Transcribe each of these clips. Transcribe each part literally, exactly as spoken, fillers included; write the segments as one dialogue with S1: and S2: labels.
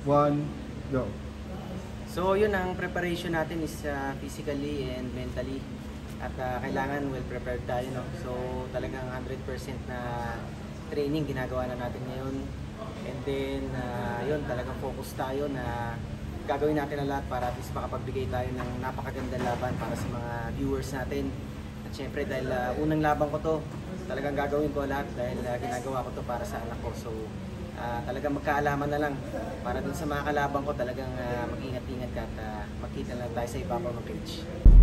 S1: One, go.
S2: So yun, ang preparation natin is uh, physically and mentally. At uh, kailangan well prepared tayo, no? So talagang one hundred percent na training ginagawa na natin ngayon. And then uh, yun, talagang focus tayo na gagawin natin ang lahat para at least makapagbigay tayo ng napakagandang laban para sa mga viewers natin. At syempre dahil uh, unang laban ko to, talagang gagawin ko lahat dahil uh, ginagawa ko to para sa anak ko. So uh, talagang magkaalaman na lang para dun sa mga kalaban ko, talagang uh, mag-ingat-ingat ka at uh, makita lang tayo sa ibabaw ng cage.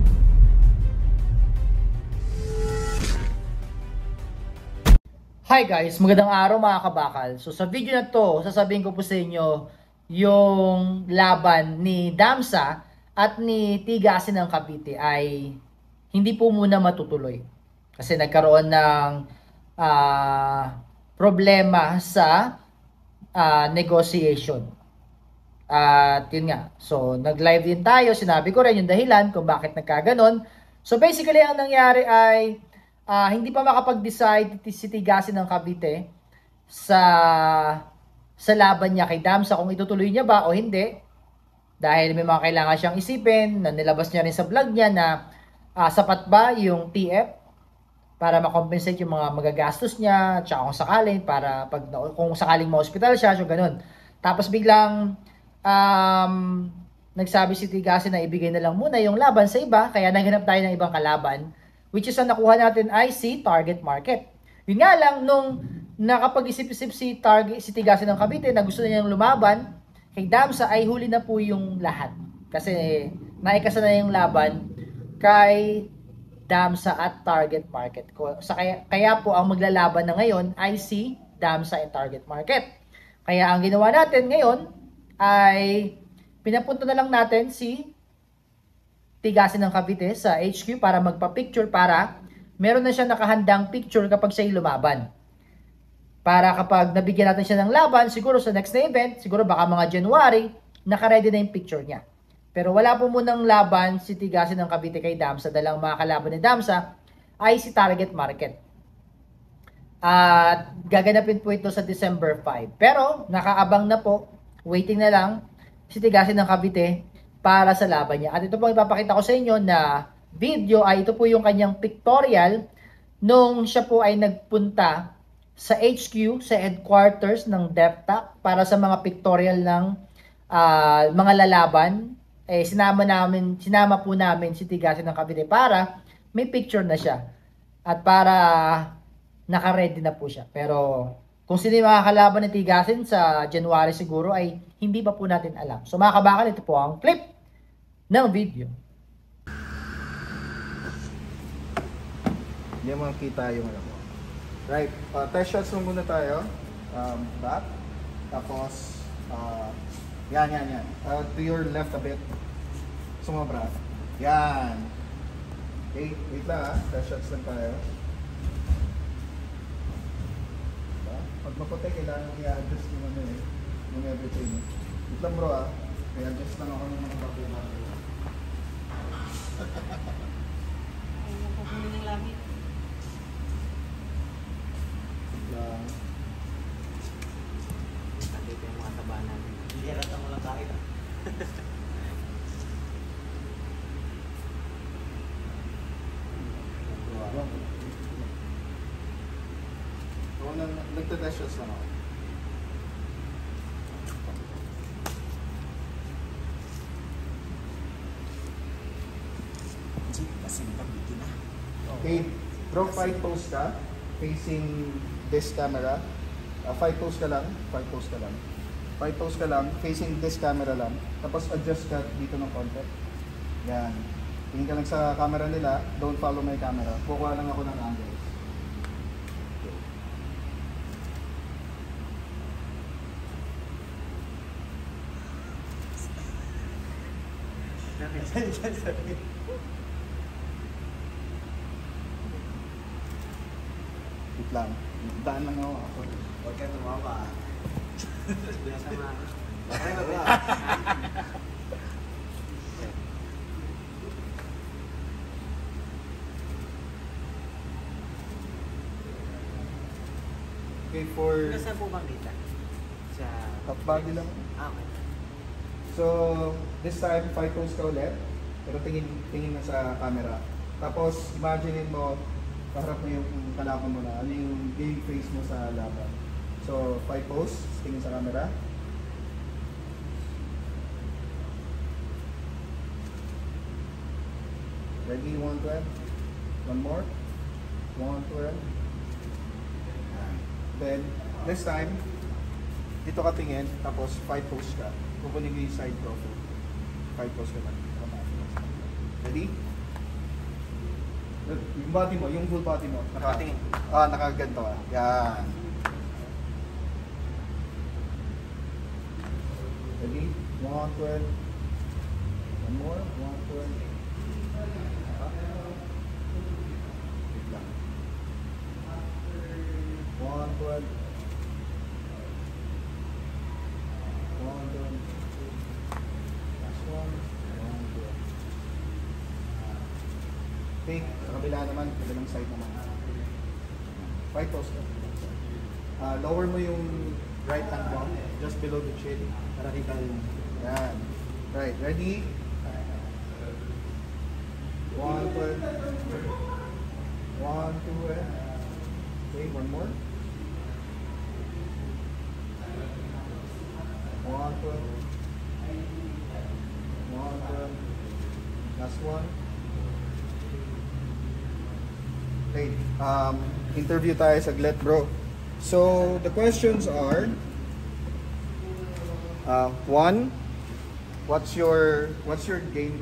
S3: Hi guys, magandang araw mga kabakal. So sa video na to, sasabihin ko po sa inyo yung laban ni Damsa at ni Tigasin ng Cavite ay hindi po muna matutuloy. Kasi nagkaroon ng uh, problema sa uh, negotiation. At uh, yun nga, so nag-live din tayo, sinabi ko rin yung dahilan kung bakit nagkaganon. So basically ang nangyari ay Uh, hindi pa makapag-decide si Tigasin ng Cavite sa sa laban niya kay Damsa kung itutuloy niya ba o hindi. Dahil may mga kailangan siyang isipin na nilabas niya rin sa vlog niya na uh, sapat ba yung T F para makompensate yung mga magagastos niya, tsaka kung sakaling para pag kung sakaling ma-hospital siya, so ganun. Tapos biglang um, nagsabi si Tigasin na ibigay na lang muna yung laban sa iba, kaya naghanap tayo ng ibang kalaban. Which is ang nakuha natin ay si Target Market. Yun nga lang, nung nakapag-isip-isip si, Target, si Tigasin ng Cavite na gusto na niyang lumaban, kay Damsa ay huli na po yung lahat. Kasi naikasa na yung laban kay Damsa at Target Market. Sa kaya, kaya po ang maglalaban na ngayon ay si Damsa at Target Market. Kaya ang ginawa natin ngayon ay pinapunta na lang natin si Tigasin ng Cavite sa H Q para magpa-picture para meron na siya nakahandang picture kapag siya lumaban. Para kapag nabigyan natin siya ng laban, siguro sa next na event, siguro baka mga January, naka-ready na yung picture niya. Pero wala po munang laban si Tigasin ng Cavite kay Damsa dahil ang mga kalaban ni Damsa ay si Target Market. At gaganapin po ito sa December five. Pero nakaabang na po, waiting na lang si Tigasin ng Cavite para sa laban niya. At ito po ipapakita ko sa inyo na video ay ito po yung kanyang pictorial nung siya po ay nagpunta sa H Q, sa headquarters ng DepTac para sa mga pictorial ng uh, mga lalaban. Eh, sinama, namin, sinama po namin si Tigasin ng Cavite para may picture na siya. At para naka-ready na po siya. Pero kung sino yung makakalaban ni Tigasin sa January siguro ay hindi pa po natin alam. So mga kabakal, ito po ang clip ng video.
S1: Hindi mo makita yung ano mo. Right, uh, test shots mo muna tayo. Um, back. Tapos, uh, yan, yan, yan. Uh, to your left a bit. Sumabra. Yan. Okay, wait lang ah. Test shots lang tayo. Diba? Pag maputi, kailangan i-adjust yung ano eh. Yung everything. Wait lang bro ah. I-adjust lang ako ng mga bago-bago.
S2: Ay, nagpapuli ng langit.
S1: Lang.
S2: Nandito yung mga taba namin. Hindi halata mo lang kahit ah.
S1: Ako na, nagtatest shots lang ako. Okay, draw five posts ka, facing this camera. Uh, five posts ka lang, five posts ka lang. Five posts ka lang, facing this camera lang. Tapos adjust ka dito ng konti. Yan. Tingin ka lang sa camera nila, don't follow my camera. Kukuha lang ako ng angles. Okay. Wait lang. Daan lang ako.
S2: Huwag ka tumama. Binasama. Okay na ba?
S1: Okay, for
S2: Nasa po bang kita? Sa
S1: top body lang.
S2: Ah, okay.
S1: So, this time, five pose ka ulit. Pero tingin, tingin na sa camera. Tapos, imagine mo, kaharap mo yung kalaban mo na, ano yung game face mo sa laban. So, five pose, tingin sa camera. Ready, one, twelve. One more. One, twelve. Then, this time, dito ka tingin, tapos five pose ka. Kukunin mo yung side profile. Five pose ka lang. Ready? Yung body mo, yung full body mo. Naka,
S2: Nakatingin.
S1: ah, nakaganto ah. Yan. Ready? One, twelve. One more. One, twelve. Wait lang. One, twelve. One, twelve. Last one. One, twelve. Okay, sa kabila naman, kabilang side naman. Five toes ka. Uh, lower mo yung right hand mo, just below the chin. Para kita yung... Yan. Right, ready? One, twelve. One, two, and... Okay, one more. One, twelve. One, twelve. Last one. Okay, um, interview tayo saglit, bro. So, the questions are, uh, one, what's your, what's your game?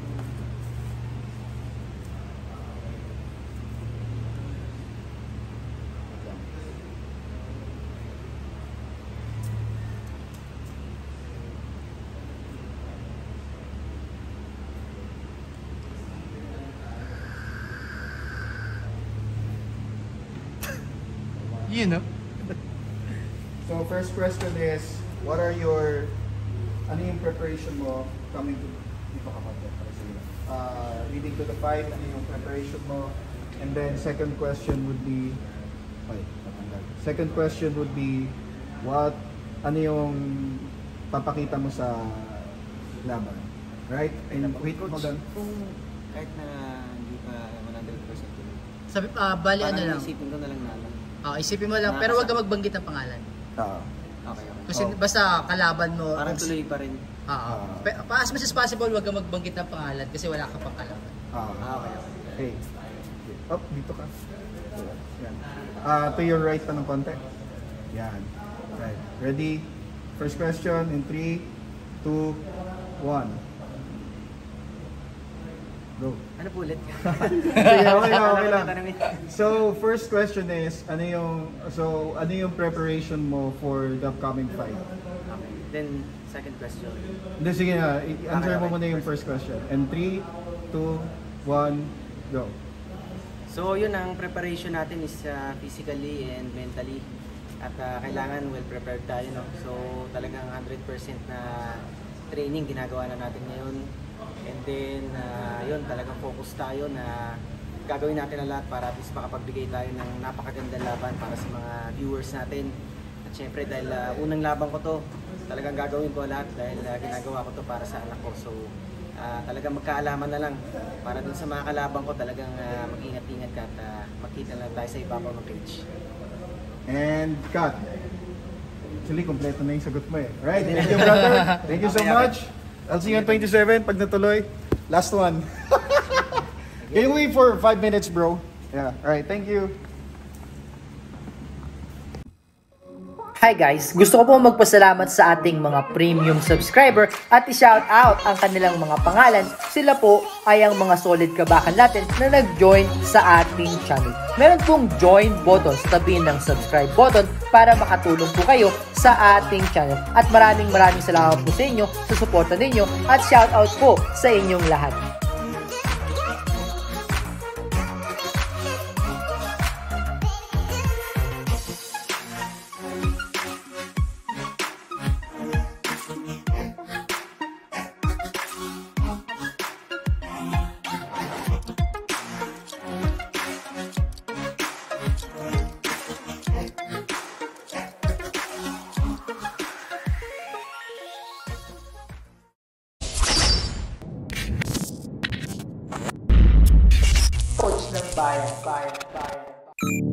S3: You know.
S1: So first question is, what are your, ano yung preparation mo coming to, dito ka pa, uh, leading to the fight, ano yung preparation mo? And then second question would be, ay, natanggal. Second question would be, what, ano yung papakita mo sa laban? Right? And wait, hold on.
S2: Kung kahit na hindi pa one hundred percent yun,
S3: Sabi, ah, bali ano
S2: parang
S3: lang.
S2: isipin ko na lang na lang.
S3: Ah, isipin mo lang, pero wag ka magbanggit ng pangalan.
S1: Ah,
S2: Okay, okay.
S3: Kasi
S1: Oh.
S3: basta kalaban mo.
S2: Parang tuloy pa rin.
S3: Ah,
S1: Ah.
S3: Pe- pa- as much as possible, wag ka magbanggit ng pangalan kasi wala ka pang kalaban.
S1: ah,
S2: Ah, okay,
S1: okay.
S2: okay.
S1: Up, dito ka. Yan. Ah, to your right pa ng konti. Yan. Right. Ready? First question in three, two, one. Go.
S2: Ano po ulit?
S1: Sige, okay lang, okay
S2: Ano
S1: lang.
S2: ba tatanungin?
S1: So, first question is, ano yung, so, ano yung preparation mo for the upcoming fight?
S2: Okay. Then, second question.
S1: Hindi, sige na, i- answer
S2: Okay,
S1: mo
S2: okay.
S1: muna yung first question. And three, two, one, go.
S2: So, yun ang preparation natin is uh, physically and mentally. At uh, kailangan well prepared tayo, no? So, talagang one hundred percent na training ginagawa na natin ngayon. And then, uh, yun, talagang focus tayo na gagawin natin ang lahat para at least makapagbigay tayo ng napakagandang laban para sa mga viewers natin. At syempre, dahil uh, unang laban ko to, talagang gagawin ko lahat dahil uh, ginagawa ko to para sa anak ko. So, uh, talagang magkaalaman na lang para dun sa mga kalaban ko, talagang uh, mag-ingat-ingat ka at uh, makita lang tayo sa ibabaw ng cage.
S1: And cut. Actually, kompleto na yung sagot mo eh. Right, thank you brother. Thank you so
S2: Okay, okay.
S1: much. I'll see you on twenty-seven pag natuloy. Last one. Can you wait for five minutes, bro? Yeah, alright, thank you.
S3: Hi guys! Gusto ko po magpasalamat sa ating mga premium subscriber at i-shout out ang kanilang mga pangalan. Sila po ay ang mga solid kabakan natin na nag-join sa ating channel. Meron pong join button sa tabi ng subscribe button para makatulong po kayo sa ating channel. At maraming maraming salamat po sa inyo sa suporta ninyo at shout out po sa inyong lahat. Bayan, bayan, bayan.